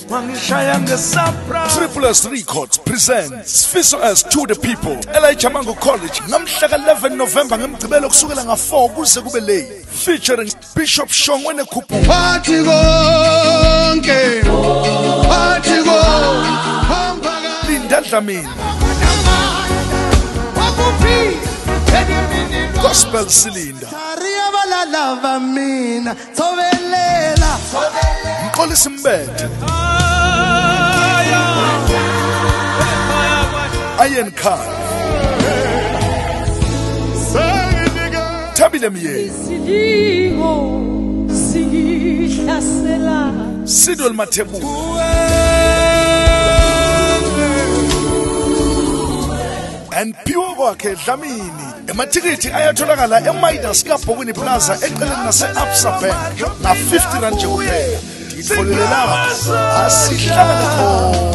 Triple S Records presents Sfiso as To The People. Elijah Mango College. Namhlaka 11 November ngemgcibelo kusukela nga4 kuze kube late. Featuring Bishop Shongwene Kupu. Party konke. Party go. Linda Dlamini. Gospel Cylinder. Mkoli Simbete. Iron Khan. Tabile Miye. Sidol Matebu. And pure kwakhe Dlamini. Ematikiti ayatholakala eMidas kaBhokweni Plaza eceleni nase-Absa Bank na 50 rand nje kuphela. Ngitfolele lapha asihlala khona.